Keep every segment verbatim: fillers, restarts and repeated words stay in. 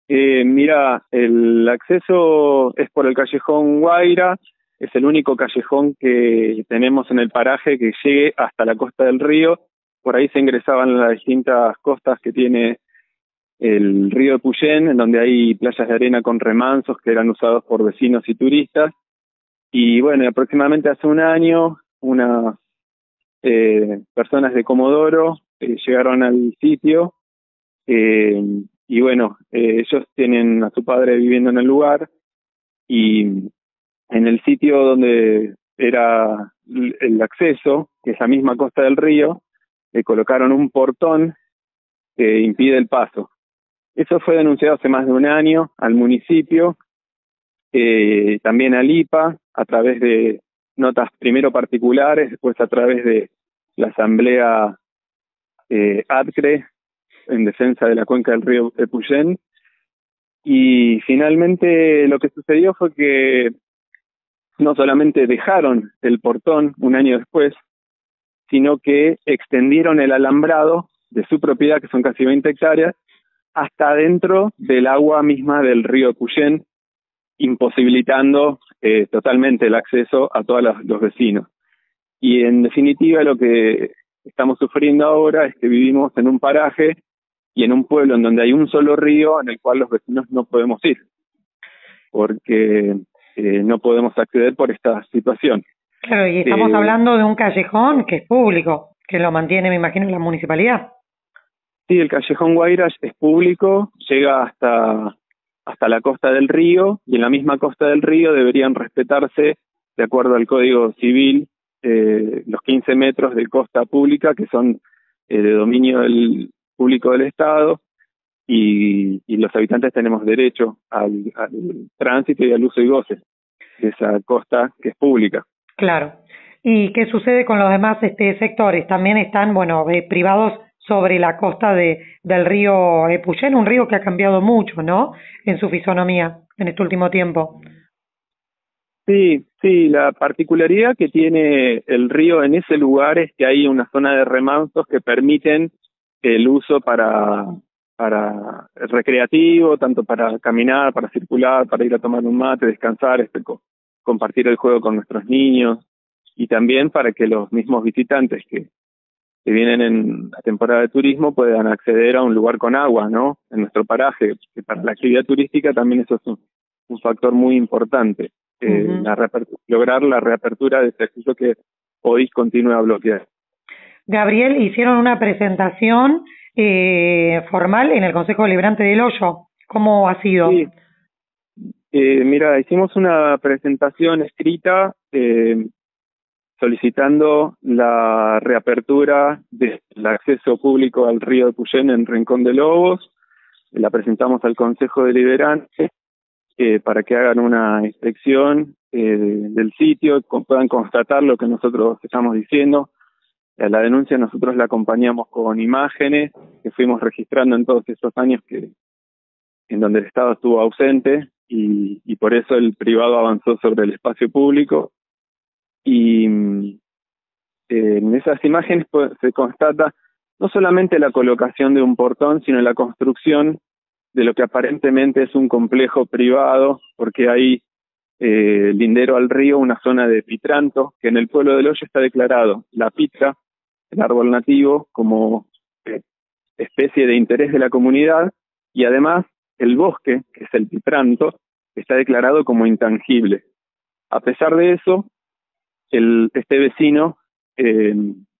Eh, mira, el acceso es por el callejón Guaira, es el único callejón que tenemos en el paraje que llegue hasta la costa del río. Por ahí se ingresaban las distintas costas que tiene el río de Puyén, en donde hay playas de arena con remansos que eran usados por vecinos y turistas. Y bueno, aproximadamente hace un año, unas eh, personas de Comodoro eh, llegaron al sitio. Eh, y bueno, eh, ellos tienen a su padre viviendo en el lugar, y en el sitio donde era el acceso, que es la misma costa del río, le colocaron un portón que impide el paso. Eso fue denunciado hace más de un año al municipio, eh, también al I P A, a través de notas primero particulares, después a través de la asamblea eh, ADCRE, en defensa de la cuenca del río de Puyén. Y finalmente lo que sucedió fue que no solamente dejaron el portón un año después, sino que extendieron el alambrado de su propiedad, que son casi veinte hectáreas, hasta dentro del agua misma del río Puyén, imposibilitando eh, totalmente el acceso a todos los, los vecinos. Y en definitiva lo que estamos sufriendo ahora es que vivimos en un paraje y en un pueblo en donde hay un solo río en el cual los vecinos no podemos ir, porque eh, no podemos acceder por esta situación. Claro, y estamos Eh, hablando de un callejón que es público, que lo mantiene, me imagino, la municipalidad. sí, el callejón Guaira es público, llega hasta, hasta la costa del río, y en la misma costa del río deberían respetarse, de acuerdo al Código Civil, eh, los quince metros de costa pública, que son eh, de dominio del público del Estado, y, y los habitantes tenemos derecho al, al tránsito y al uso y goce de esa costa que es pública. Claro. ¿Y qué sucede con los demás este, sectores? También están, bueno, eh, privados sobre la costa de del río eh, Puyén, un río que ha cambiado mucho, ¿no?, en su fisonomía en este último tiempo. Sí, sí, la particularidad que tiene el río en ese lugar es que hay una zona de remansos que permiten el uso para, para recreativo, tanto para caminar, para circular, para ir a tomar un mate, descansar, este, co- compartir el juego con nuestros niños, y también para que los mismos visitantes que, que vienen en la temporada de turismo puedan acceder a un lugar con agua, ¿no?, en nuestro paraje, que para la actividad turística también eso es un, un factor muy importante. Eh, Ujú. la reapertura, lograr la reapertura de ese acceso que hoy continúa bloqueado. Gabriel, hicieron una presentación eh, formal en el Consejo Deliberante del Hoyo. ¿Cómo ha sido? Sí, eh, mira, hicimos una presentación escrita eh, solicitando la reapertura del acceso público al río de Puyén en Rincón de Lobos. La presentamos al Consejo Deliberante eh, para que hagan una inspección eh, del sitio, con, puedan constatar lo que nosotros estamos diciendo. A la denuncia nosotros la acompañamos con imágenes que fuimos registrando en todos estos años que en donde el Estado estuvo ausente, y, y por eso el privado avanzó sobre el espacio público. Y eh, en esas imágenes pues, se constata no solamente la colocación de un portón, sino la construcción de lo que aparentemente es un complejo privado, porque hay eh, lindero al río una zona de pitranto, que en el pueblo del Hoyo está declarado la pitra, el árbol nativo, como eh, especie de interés de la comunidad, y además el bosque, que es el pitranto, está declarado como intangible. A pesar de eso, el, este vecino eh,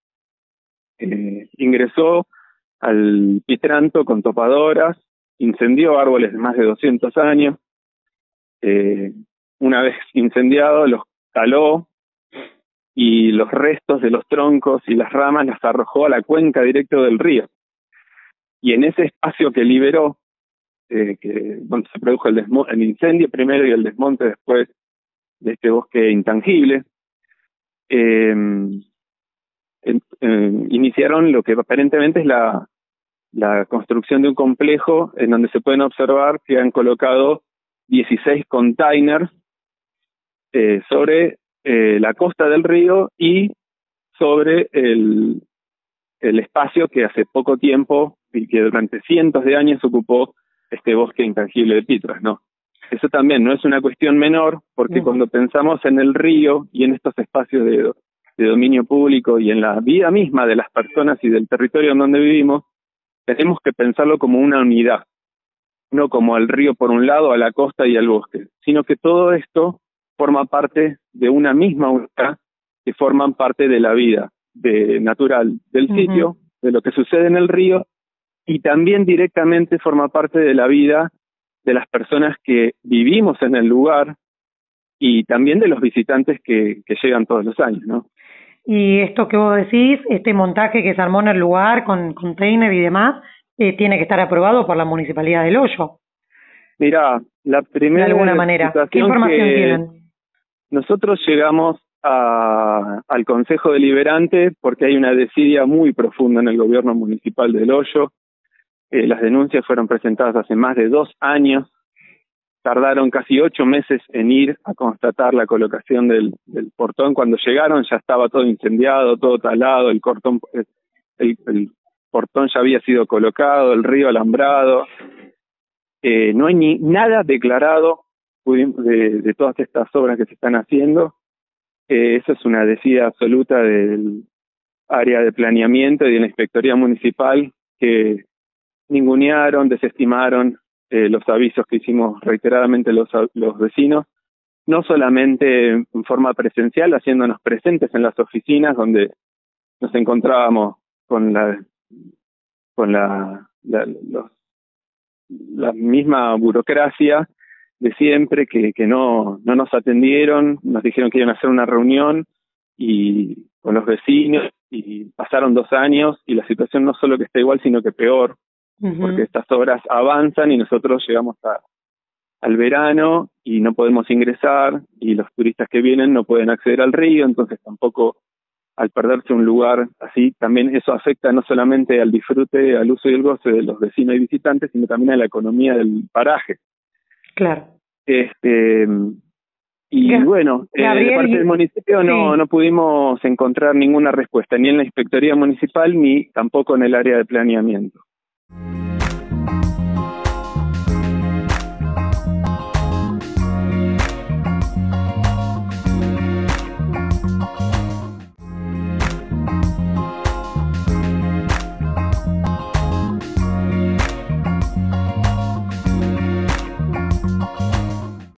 eh, ingresó al pitranto con topadoras, incendió árboles de más de doscientos años, eh, una vez incendiado los taló, y los restos de los troncos y las ramas las arrojó a la cuenca directo del río. Y en ese espacio que liberó, eh, que bueno, se produjo el, el incendio primero y el desmonte después de este bosque intangible, eh, eh, eh, iniciaron lo que aparentemente es la, la construcción de un complejo en donde se pueden observar que han colocado dieciséis containers eh, sobre eh, la costa del río y sobre el, el espacio que hace poco tiempo y que durante cientos de años ocupó este bosque intangible de Pitras, ¿no? Eso también no es una cuestión menor, porque uh-huh. cuando pensamos en el río y en estos espacios de, de dominio público y en la vida misma de las personas y del territorio en donde vivimos, tenemos que pensarlo como una unidad, no como el río por un lado, a la costa y al bosque, sino que todo esto forma parte de una misma unidad que forman parte de la vida de, natural del uh-huh. sitio, de lo que sucede en el río, y también directamente forma parte de la vida de las personas que vivimos en el lugar y también de los visitantes que, que llegan todos los años, ¿no? Y esto que vos decís, este montaje que se armó en el lugar con container y demás, eh, tiene que estar aprobado por la Municipalidad del Hoyo. Mirá, la primera de alguna manera. ¿Qué información tienen? Nosotros llegamos a, al Consejo Deliberante porque hay una desidia muy profunda en el gobierno municipal del Hoyo. Eh, las denuncias fueron presentadas hace más de dos años. Tardaron casi ocho meses en ir a constatar la colocación del, del portón. Cuando llegaron ya estaba todo incendiado, todo talado, el, cortón, el, el portón ya había sido colocado, el río alambrado. Eh, no hay ni nada declarado de, de todas estas obras que se están haciendo. Eh, eso es una desidia absoluta del área de planeamiento y de la Inspectoría Municipal, que ningunearon, desestimaron eh, los avisos que hicimos reiteradamente los, los vecinos, no solamente en forma presencial, haciéndonos presentes en las oficinas donde nos encontrábamos con la con la, la, los, la misma burocracia de siempre, que, que no, no nos atendieron, nos dijeron que iban a hacer una reunión y con los vecinos, y pasaron dos años y la situación no solo que está igual, sino que peor. Uh-huh. Porque estas obras avanzan y nosotros llegamos a, al verano y no podemos ingresar, y los turistas que vienen no pueden acceder al río, entonces tampoco, al perderse un lugar así, también eso afecta no solamente al disfrute, al uso y el goce de los vecinos y visitantes, sino también a la economía del paraje. Claro. Este y Gab- bueno, eh, de parte del municipio no, sí. no pudimos encontrar ninguna respuesta, ni en la Inspectoría Municipal, ni tampoco en el área de planeamiento.